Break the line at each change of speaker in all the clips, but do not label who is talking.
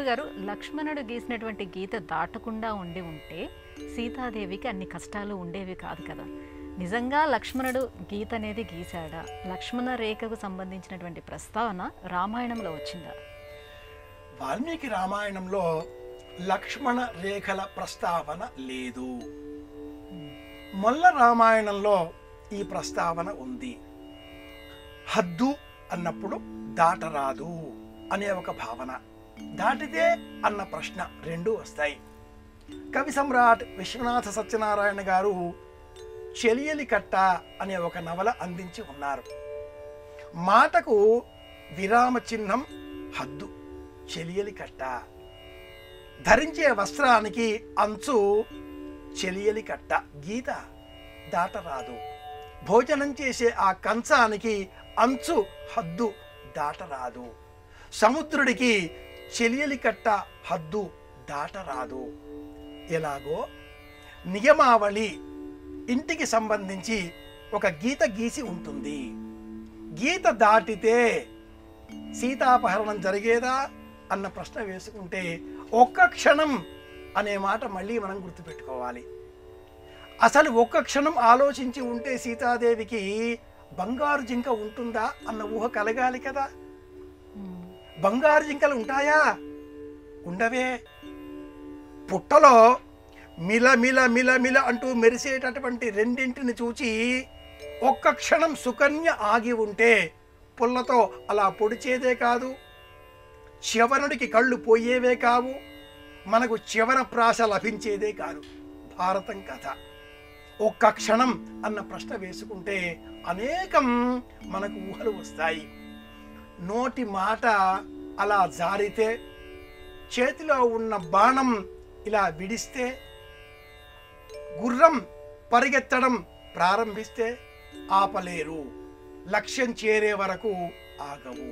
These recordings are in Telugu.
గురుగారు, లక్ష్మణుడు గీసినటువంటి గీత దాటకుండా ఉంటే సీతాదేవికి అన్ని కష్టాలు ఉండేవి కాదు కదా. నిజంగా లక్ష్మణుడు గీత అనేది గీశాడా? లక్ష్మణ రేఖకు సంబంధించినటువంటి ప్రస్తావన రామాయణంలో వచ్చిందా?
వాల్మీకి రామాయణంలో లక్ష్మణ రేఖల ప్రస్తావన లేదు. మొల్ల రామాయణంలో ఈ ప్రస్తావన ఉంది. హద్దు అన్నప్పుడు దాటరాదు అనే ఒక భావన, దాటితే అన్న ప్రశ్న రెండూ వస్తాయి. కవి సమ్రాట్ విశ్వనాథ సత్యనారాయణ గారు చెలియలి కట్ట అనే ఒక నవల అందించి ఉన్నారు. మాటకు విరామ చిహ్నం హద్దు, చెలియలి కట్ట. ధరించే వస్త్రానికి అంచు చెలియలి కట్ట, గీత దాటరాదు. భోజనం చేసే ఆ కంచానికి అంచు హద్దు దాటరాదు. సముద్రుడికి చెలియలి కట్ట హద్దు దాటరాదు. ఎలాగో నియమావళి ఇంటికి సంబంధించి ఒక గీత గీసి ఉంటుంది. గీత దాటితే సీతాపహరణం జరిగేదా అన్న ప్రశ్న వేసుకుంటే ఒక్క క్షణం అనే మాట మళ్ళీ మనం గుర్తుపెట్టుకోవాలి. అసలు ఒక్క క్షణం ఆలోచించి ఉంటే సీతాదేవికి బంగారు జింక ఉంటుందా అన్న ఊహ కలగాలి కదా. బంగారు జింకలు ఉంటాయా? ఉండవే. పుట్టలో మిల మిల మిల మిల అంటూ మెరిసేటటువంటి రెండింటిని చూచి ఒక్క క్షణం సుకన్య ఆగి ఉంటే పుల్లతో అలా పొడిచేదే కాదు, చ్యవనుడికి కళ్ళు పోయేవే కావు, మనకు చ్యవన ప్రాశ లభించేదే కాదు. భారతం కథ. ఒక్క క్షణం అన్న ప్రశ్న వేసుకుంటే అనేకం మనకు ఊహలు వస్తాయి. నోటి మాట అలా జారితే, చేతిలో ఉన్న బాణం ఇలా విడిస్తే, గుర్రం పరిగెత్తడం ప్రారంభిస్తే ఆపలేరు, లక్ష్యం చేరే వరకు ఆగవు.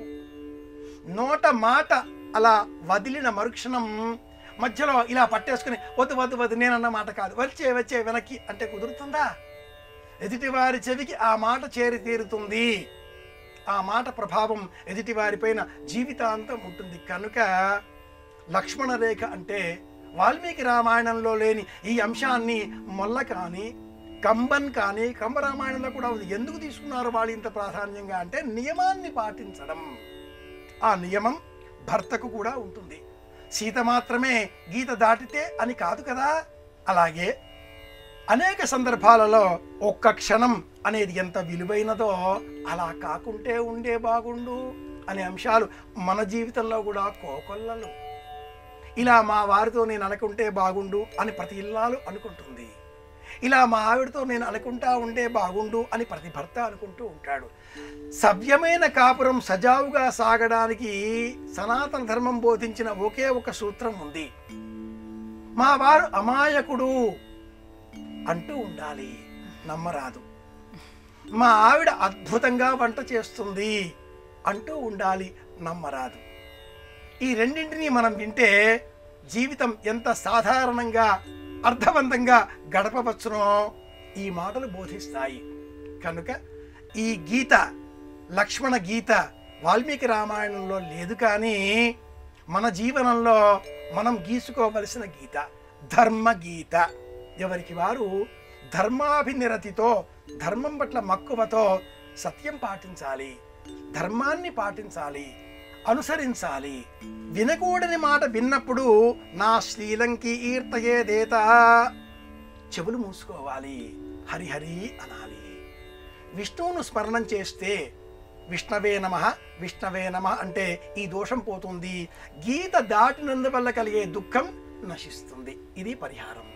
నోట మాట అలా వదిలిన మరుక్షణం మధ్యలో ఇలా పట్టేసుకుని వద్దు వద్దు వద్దు నేనన్న మాట కాదు, వచ్చే వచ్చే వెనక్కి అంటే కుదురుతుందా? ఎదుటివారి చెవికి ఆ మాట చేరి తీరుతుంది. ఆ మాట ప్రభావం ఎదుటివారిపైన జీవితాంతం ఉంటుంది. కనుక లక్ష్మణ రేఖ అంటే వాల్మీకి రామాయణంలో లేని ఈ అంశాన్ని మొల్ల కానీ కంబన్ కానీ కంబరామాయణంలో కూడా ఉంది. ఎందుకు తీసుకున్నారు వాళ్ళు ఇంత ప్రాధాన్యంగా అంటే నియమాన్ని పాటించడం. ఆ నియమం భర్తకు కూడా ఉంటుంది. సీత మాత్రమే గీత దాటితే అని కాదు కదా. అలాగే అనేక సందర్భాలలో ఒక్క క్షణం అనేది ఎంత విలువైనదో అలా కాకుంటే ఉండే బాగుండు అనే అంశాలు మన జీవితంలో కూడా కోకొల్లలు. ఇలా మా వారితో నేను అనుకుంటే బాగుండు అని ప్రతి ఇల్లాలు అనుకుంటుంది. ఇలా మా ఆవిడతో నేను అనుకుంటా ఉండే బాగుండు అని ప్రతి భర్త అనుకుంటూ ఉంటాడు. సవ్యమైన కాపురం సజావుగా సాగడానికి సనాతన ధర్మం బోధించిన ఒకే ఒక సూత్రం ఉంది. మా వారు అమాయకుడు అంటూ ఉండాలి, నమ్మరాదు. మా ఆవిడ అద్భుతంగా వంట చేస్తుంది అంటూ ఉండాలి, నమ్మరాదు. ఈ రెండింటినీ మనం వింటే జీవితం ఎంత సాధారణంగా అర్థవంతంగా గడపవచ్చునో ఈ మాటలు బోధిస్తాయి. కనుక ఈ గీత, లక్ష్మణ గీత వాల్మీకి రామాయణంలో లేదు, కానీ మన జీవనంలో మనం గీసుకోవలసిన గీత ధర్మ గీత. ఎవరికి వారు ధర్మాభినిరతితో, ధర్మం పట్ల మక్కువతో సత్యం పాటించాలి, ధర్మాన్ని పాటించాలి, అనుసరించాలి. వినకూడని మాట విన్నప్పుడు నా శ్రీలంకి ఈర్తయే దేత చెవులు మూసుకోవాలి, హరిహరి అనాలి. విష్ణువును స్మరణం చేస్తే విష్ణవే నమః విష్ణవే నమః అంటే ఈ దోషం పోతుంది. గీత దాటినందువల్ల కలిగే దుఃఖం నశిస్తుంది. ఇది పరిహారం.